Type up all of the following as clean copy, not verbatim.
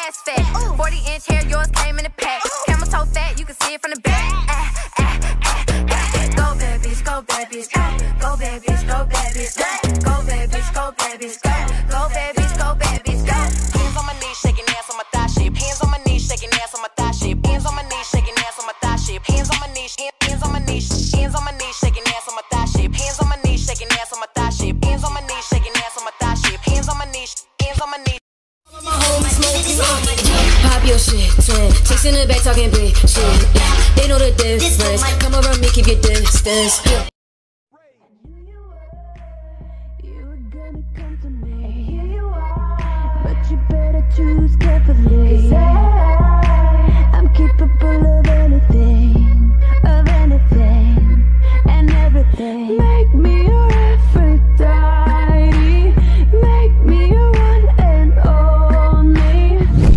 ass fat. 40-inch hair, yours came in a pack. Camel toe fat, you can see it from the back. Go bad bitch, go bad bitch, go. Go bad bitch, go bad bitch, go. Go bad bitch, go bad bitch, go. Go bad bitch, go bad bitch, go. Hands on my knees, shaking ass on my thigh shape. Hands on my knees, shaking ass on my thigh shape. Hands on my knees, shaking ass on my thigh shape. Hands on my knees, hands on my knees, hands on my knees, shaking ass on my thigh shape. Hands on my knees, shaking ass on my thigh shape. Hands on my knees, shaking ass on my thigh shape. Hands on my knees, hands on my knees. Pop your shit, twin. Chicks in the back talking big shit. Yeah, they know the difference. Come around me, keep your distance. Yeah. But you better choose carefully. I'm capable of anything, and everything. Make me your Aphrodite. Make me your one and only.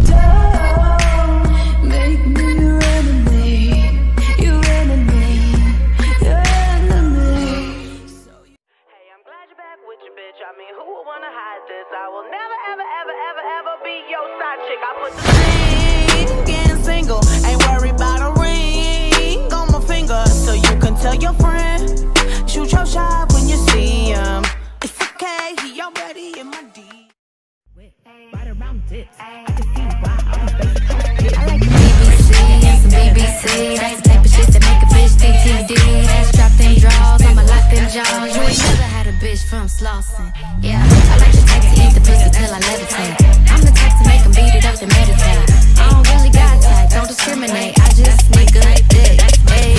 Don't make me your enemy. Your enemy. Your enemy. Hey, I'm glad you're back with your bitch. I mean, who would wanna hide this? I will never, ever, ever, ever, ever be your side chick. I put the ring, getting single. Ain't worried about a ring on my finger. So you can tell your friend, shoot your shot when you see him. It's okay, he already in my D. Right around tits. I can see why I was basically. I like the BBC and some BBC. That's the type of shit that make a bitch DTD. Ass dropped in draws, I'ma lock them jaws. You ain't never had a bitch from Slauson. Yeah, I like the type to eat the pussy till I levitate. I'm the type to make them beat it up to meditate. I don't really got type, don't discriminate. I just need good dick. Hey.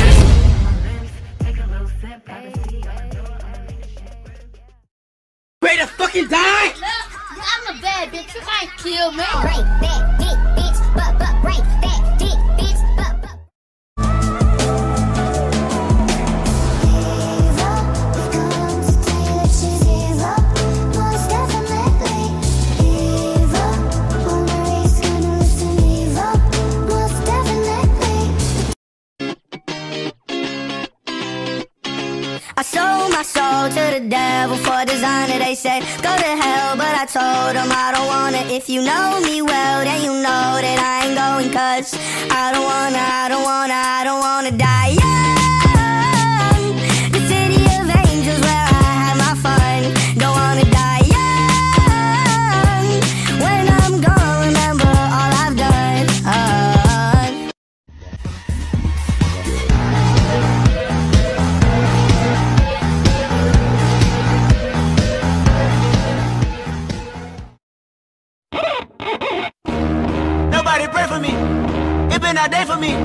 Ready to fucking die? I'm a bad bitch, you can't kill me. Break that dick, bitch, but break that dick, bitch, but. I sold my soul to the devil for designer. They said go to hell, but I told them I don't want it. If you know me well, then you know that I ain't going, cause I don't wanna die young. The city of angels where I have my fun. Don't wanna die young. When I'm gone, remember all I've done. Nobody pray for me. It been a day for me.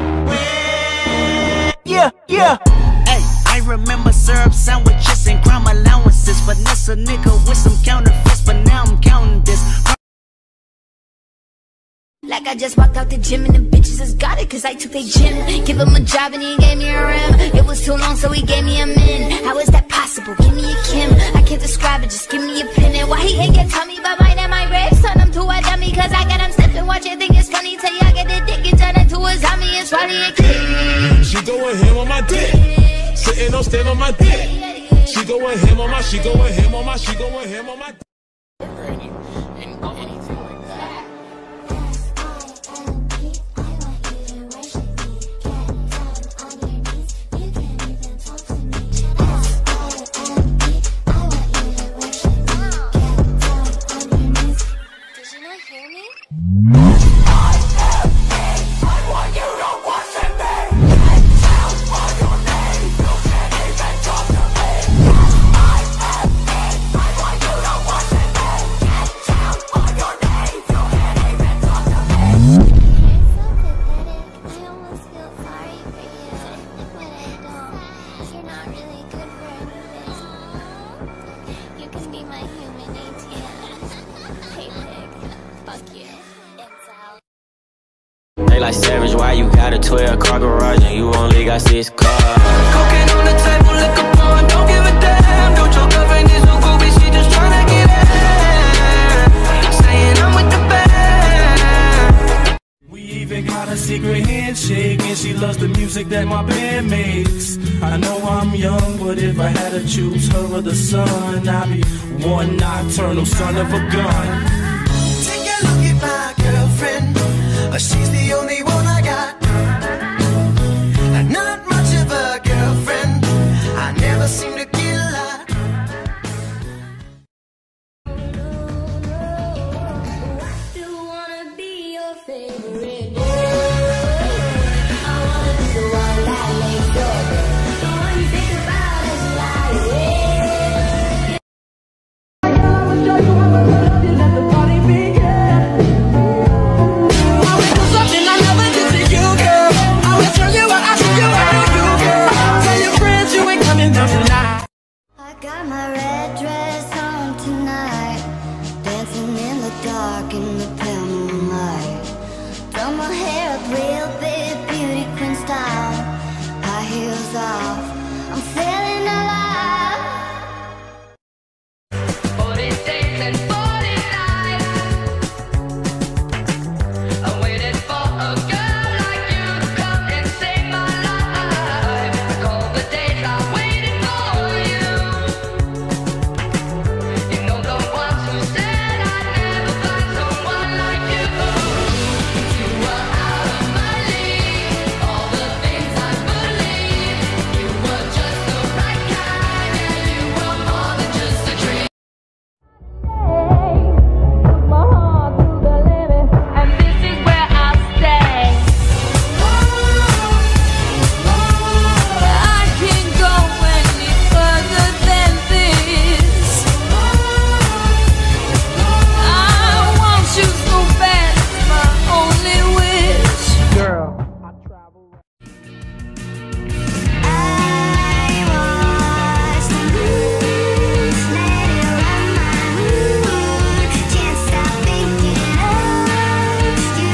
Yeah. Hey, I remember syrup sandwiches and crime allowances. Finesse a nigga with some counterfeits, but now I'm counting this. Like I just walked out the gym and the bitches just got it cause I took their gym. Give him a job and he gave me a rim. It was too long so he gave me a min. How is that possible? Give me a Kim. I can't describe it, just give me a pin. And why he ain't get tummy but mine and my ribs? Turn him to a dummy cause I got him sniffing. Watch it think it's funny till y'all get the dick and turn it to a zombie. It's probably a kid. She going ham on my dick. Sitting on stand on my dick. She going ham on my, she going ham on my, she going ham on my dick. They like Savage, why you got a 12-car garage and you only got 6 cars? Cocaine on the table, liquor pouring, don't give a damn. Don't your girlfriend is so goofy, she just tryna get in. Saying I'm with the band. We even got a secret handshake, and she loves the music that my band makes. I know I'm young, but if I had to choose her or the sun, I'd be one nocturnal son of a gun. Take a look at my girlfriend. in the pale moonlight. Throw my hair up real big, beauty queen style. High heels off, I'm feeling alive. 40 days and 40 nights, I waited for a girl like you to come and save my life. Recall the days I waited for you. You know the ones who said I'd never find someone like you. You were out of my league, all the things I believed. You were just the right kind, and you were more than just a dream. My heart to the limit, and this is where I'll stay. I can't go any further than this. I want you so bad, it's my only wish. Girl, I watch the moon, let it run my mood. Can't stop thinking of you.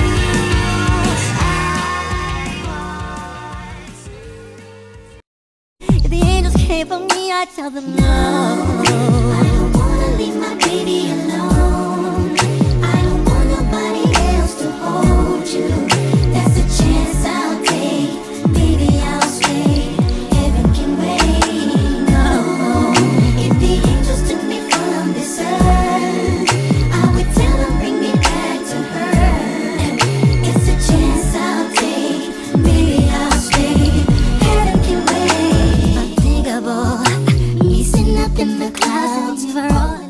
If the angels came for me, I'd tell them no. I don't wanna leave my baby alone. I don't want nobody else to hold you. That's the chance I'll take. Baby, I'll stay. Heaven can wait. No. If the angels took me from this earth, I would tell them bring me back to her. It's a chance I'll take. Baby, I'll stay. Heaven can wait. Unthinkable. Me sitting up in the clouds for all alone.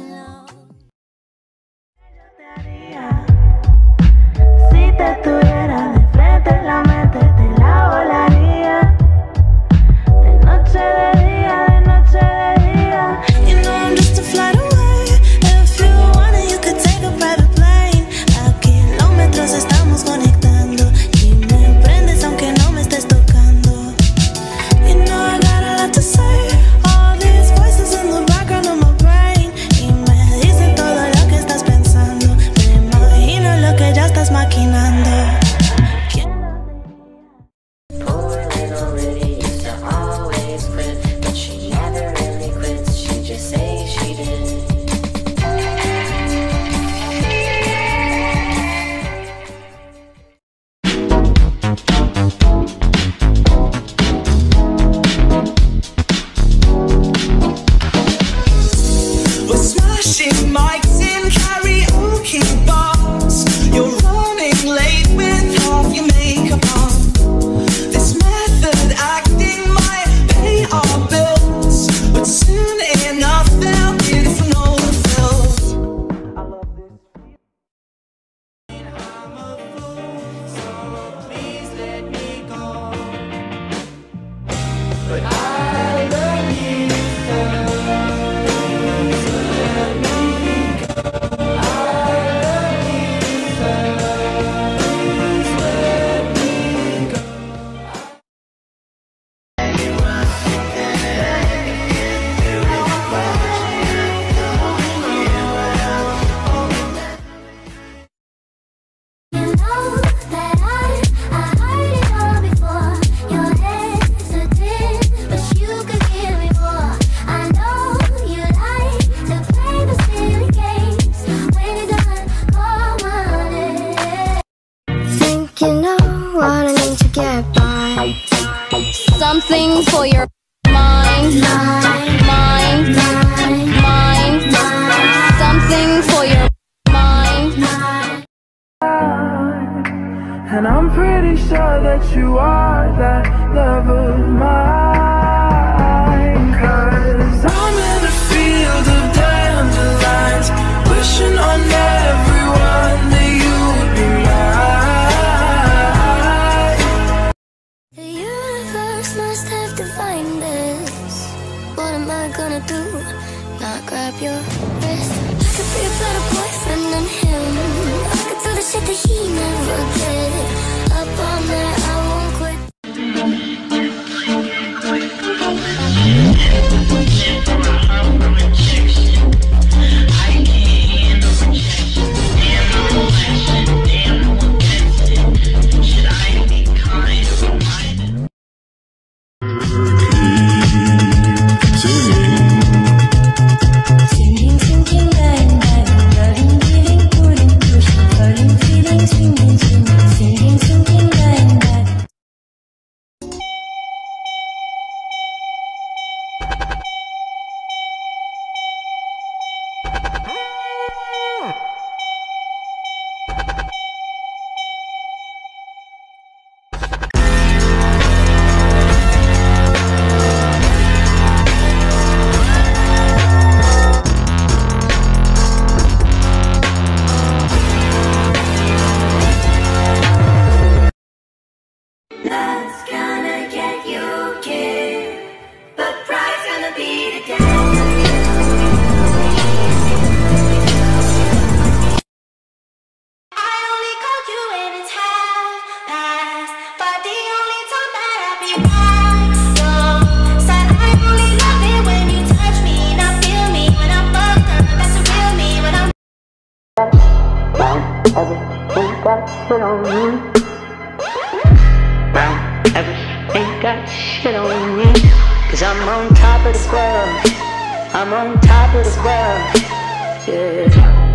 Si te tuviera de frente en la mente te la volaría. De noche de día, de noche de día. You know I'm just a flight away. If you want it, you could take a private plane. A kilómetros estamos conectando. Y me prendes aunque no me estés tocando. You know I got a lot to say. All these voices in the background of my brain. Y me dicen todo lo que estás pensando. Me imagino lo que ya estás maquinando. Poor little Rudy used to always quit, but she never really quits. She just say she did. We're smashing mics in karaoke bars. You're running late with half your makeup on. This method acting might pay our bills, but soon enough they'll be from all the fills. I love this. I'm a fool, so please let me go. But I love you so. You know that I heard it all before. You're hesitant, but you could give me more. I know you like to play the silly games. When you're done, call my name. Think you know what I need to get by. Something for your mind, mind. Something for your mind. And I'm pretty sure that you are that love of mine. 'Cause I'm in a field of dandelions, wishing on everyone that you would be mine. The universe must have defined this. What am I gonna do? Not grab your wrist? I could be a better boyfriend than him. I could do the shit that he never did. Up on that, I won't quit. I can't handle rejection. everything got shit on me. Brown, everything got shit on me. Cause I'm on top of the world. I'm on top of the world. Yeah.